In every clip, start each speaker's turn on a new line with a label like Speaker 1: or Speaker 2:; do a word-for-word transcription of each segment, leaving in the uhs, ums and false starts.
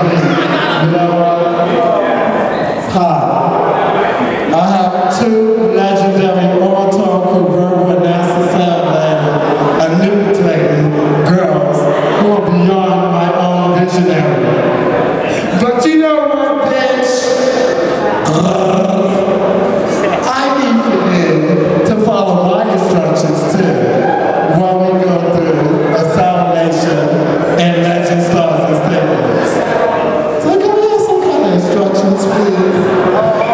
Speaker 1: You know what? Hi. I have two legendary orator, convertible, and NASA sound manipulating girls who are beyond my own visionary. But you know what, bitch? I need for you to follow my instructions too while we go through a sound nation and legend stars and statements. So can we have some kind of instructions, please?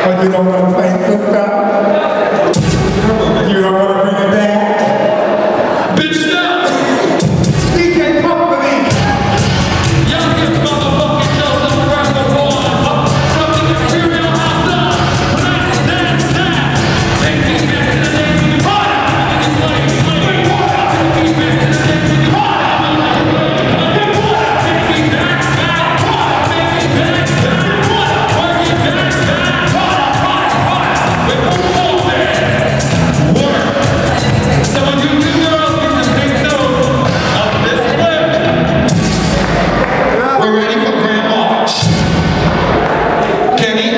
Speaker 2: Oh, you don't want to play sister? You don't want to bring it back? Bitch, no! D J Company! Y'all give motherfucking Joseph Rapper boys from the Imperial House of Black Sad Sad. Take me back to the days when you fought out. It's like, slave water. Take me back to the days when you fought out. Take water. Take me back, back, water. Take me back, back, water. Work it back, back, water. Water, water. With the wall there. Work. So when you do girls, you just take note of this clip. We're ready for Grand March. Kenny?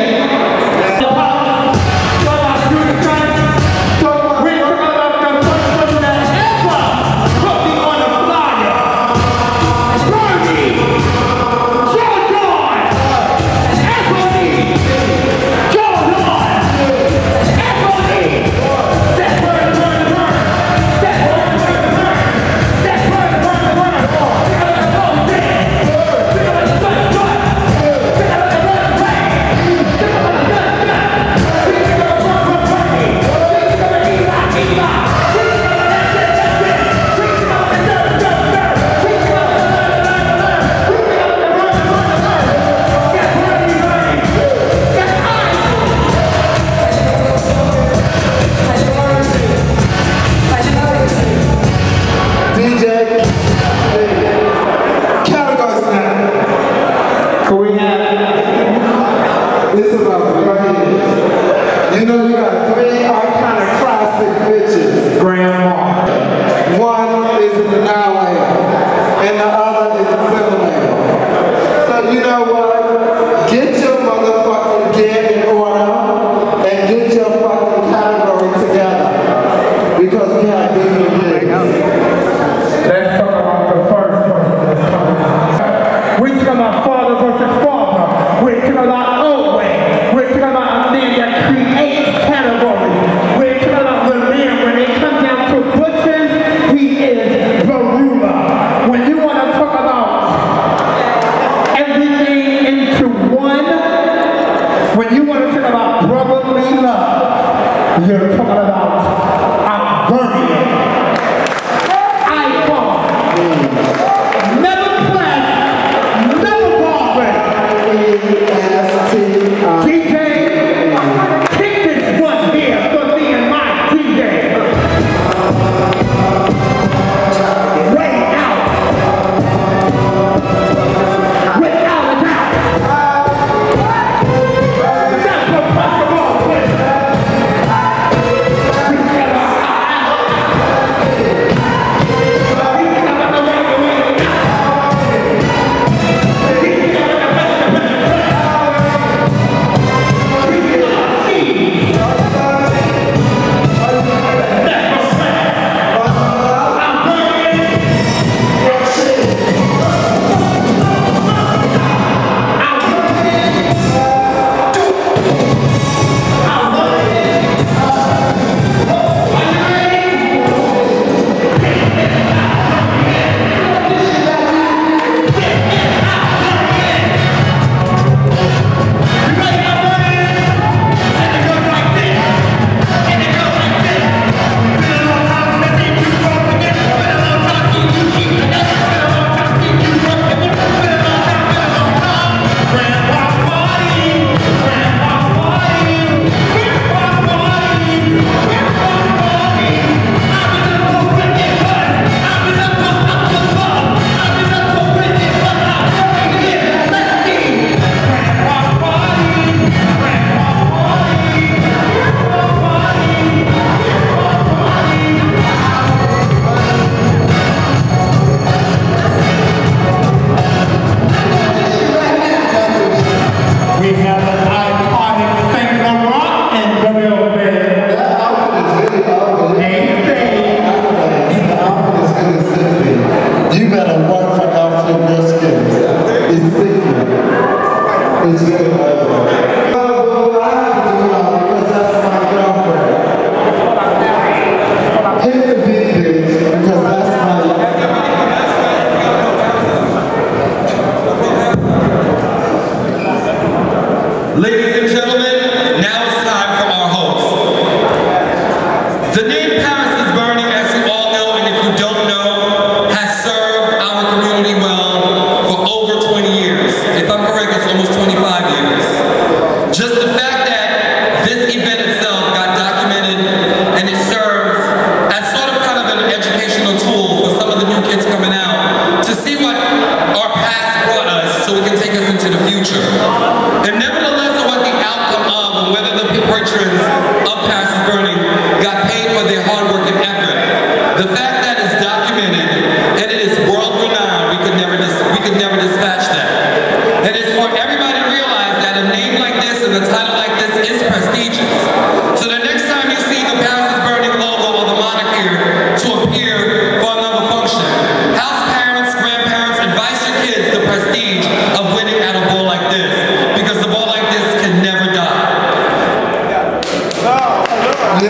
Speaker 3: Without a doubt.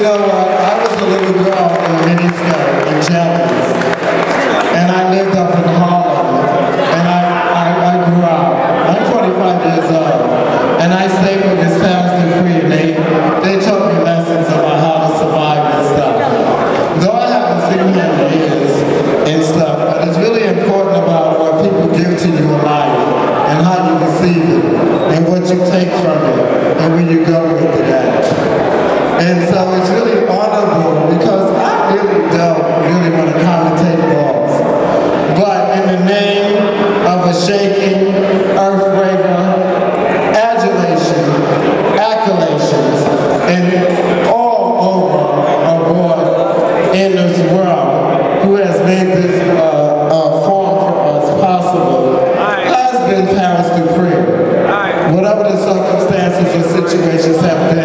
Speaker 1: know what? I was a little girl in a miniskirt and jellies. And I lived up in Harlem. And I, I, I grew up. I'm forty-five years old. And I stayed with Miss Parents Dupree, and they, they taught me lessons about how to survive and stuff. Though I haven't seen her in years and stuff, but it's really important about what people give to you in life and how you receive it and what you take from it and where you go with it at. And so it's really honorable because I really don't really want to commentate balls. But in the name of a shaking, earth-breaker, adulation, accolations, and all over aboard in this world who has made this uh, uh, form for us possible has been Paris Dupree. Whatever the circumstances or situations have been.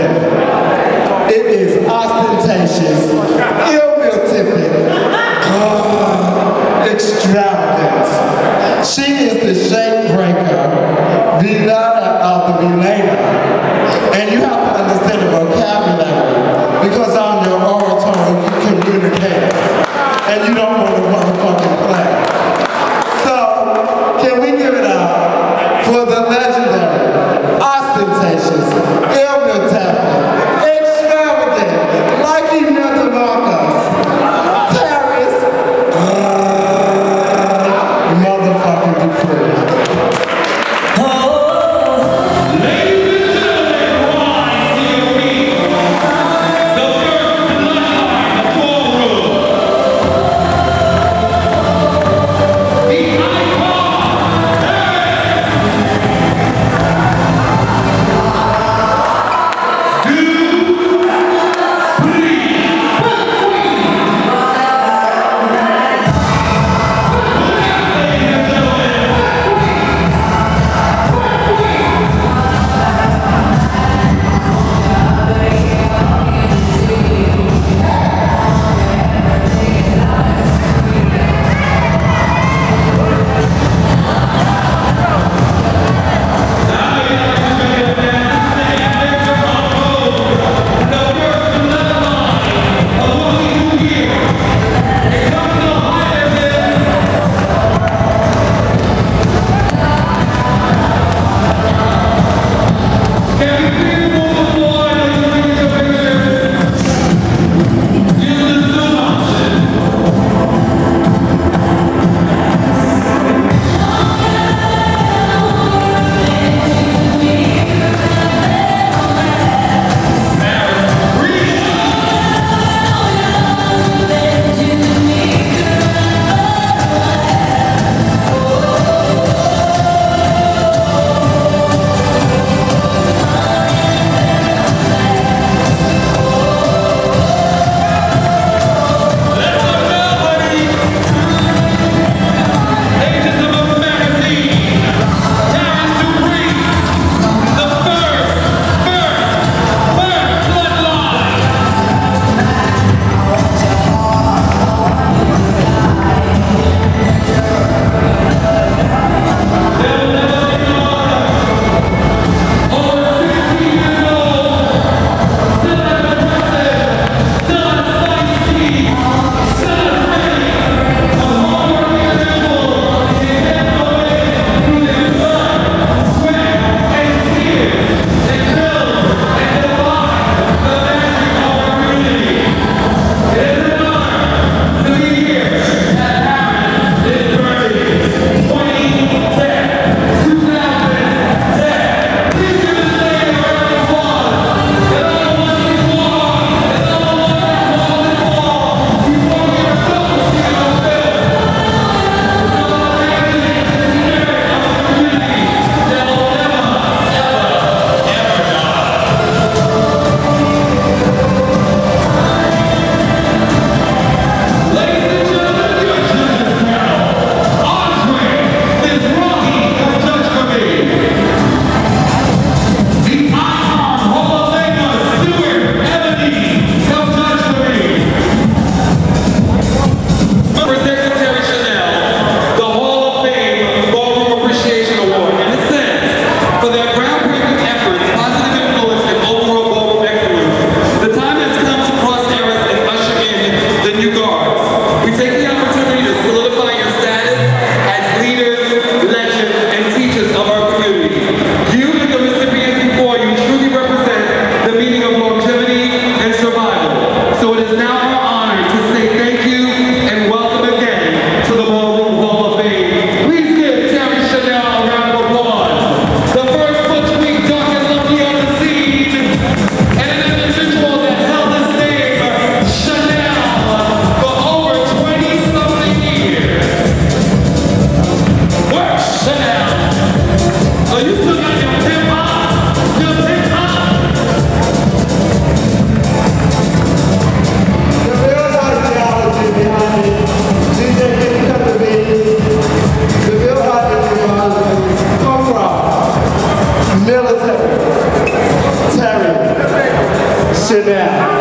Speaker 1: Chanel.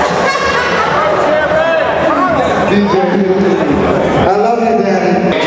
Speaker 1: D J, I love you, Daddy.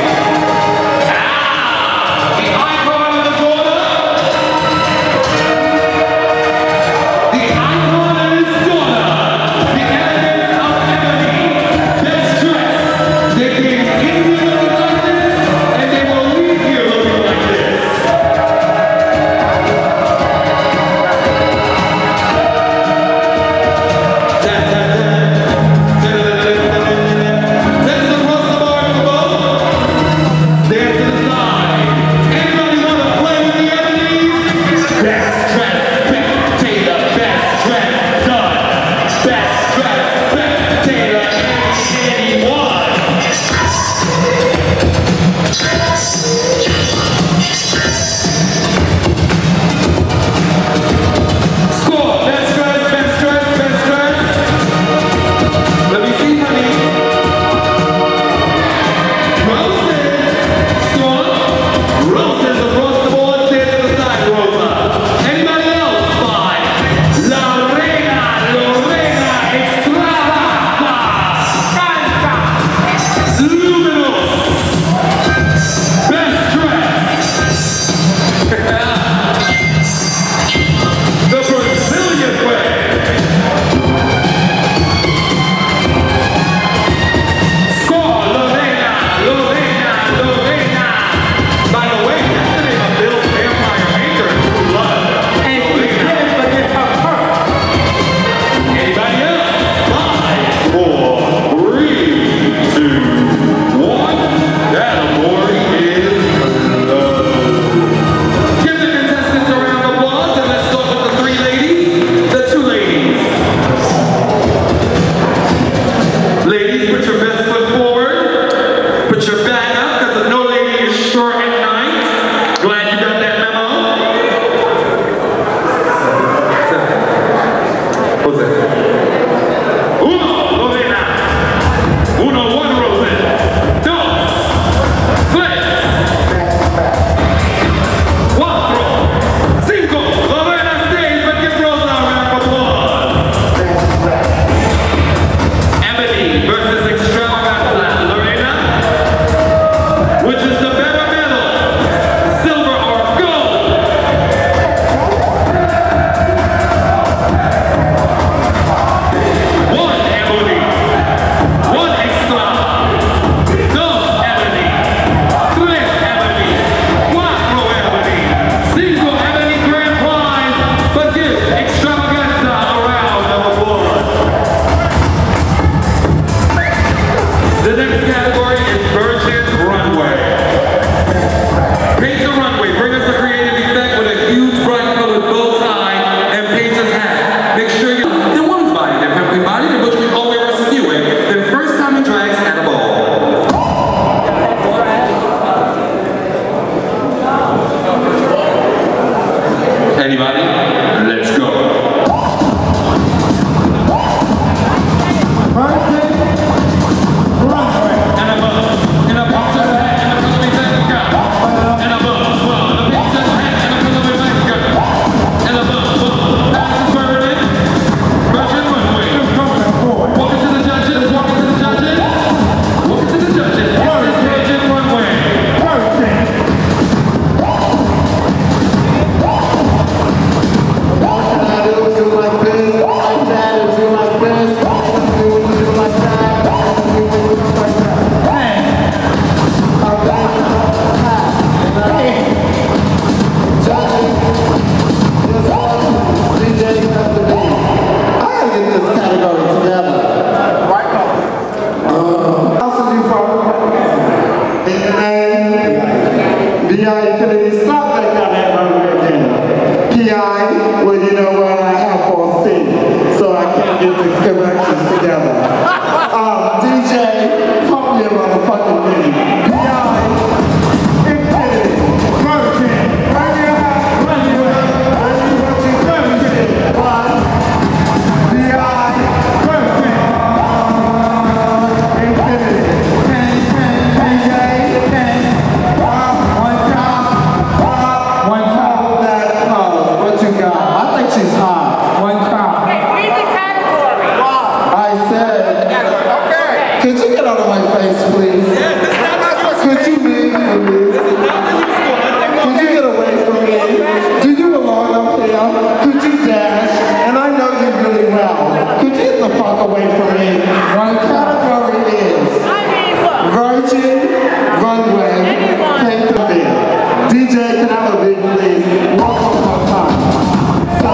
Speaker 1: really well. Could you get the fuck away from me? My category is Virgin Runway Pay to Be. D J, can I have a big please? Walk on my time. So,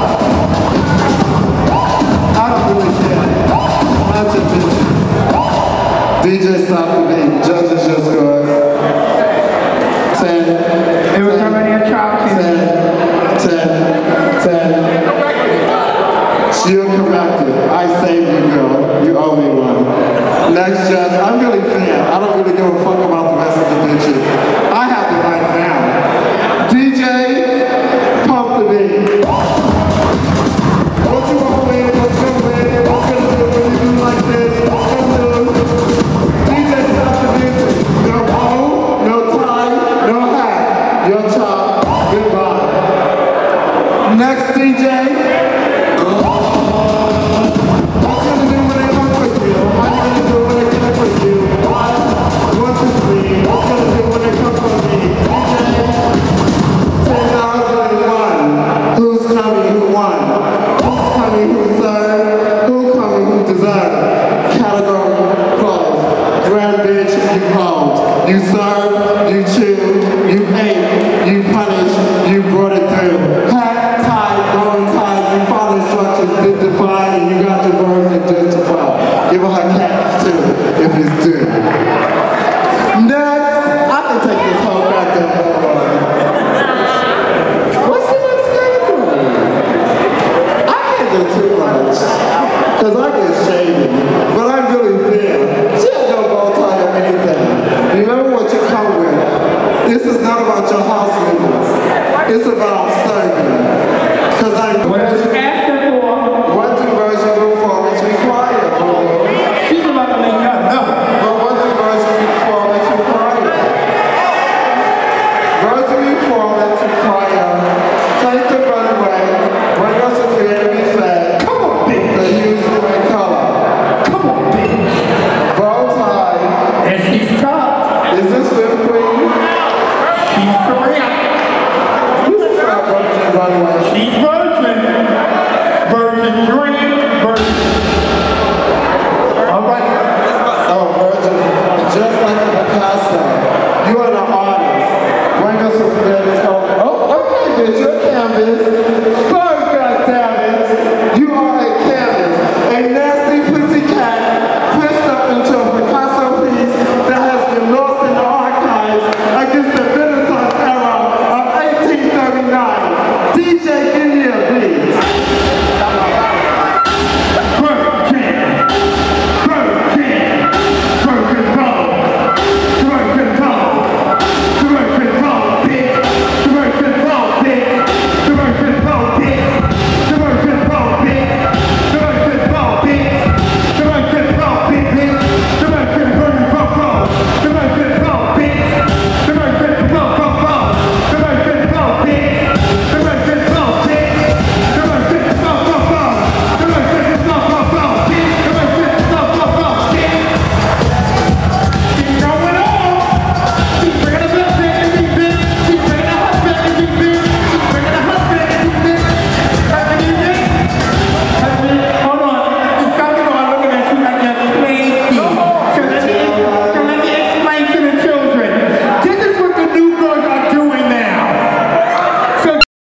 Speaker 1: I don't really care. That's your business. D J, stop the beat. Judges your scores. Ten.
Speaker 3: It was already a trial.
Speaker 1: Ten. Ten. Ten. You're corrected. I saved you, girl. You owe me one. Next judge, I'm really fair. I don't really give a fuck about the rest of the bitches. I have it right now. D J, pump the beat. What you want, man? What's your man? What's gonna do when you do like this? What's gonna do? D J, stop the music. No bow, no tie, no hat. Your chop. Goodbye. Next D J. You serve, you chew, you ate, you punish, you brought it through. Hat, tie, bone tie, you followed instructions, did define, and you got your verb and justify. Give her her cash too, if it's due. Next, I can take this whole goddamn board. What's the next category? I can't do too much, because I get shady, but I'm really fair. She had no bow tie or anything. Remember what you come with. This is not about your house members. It's about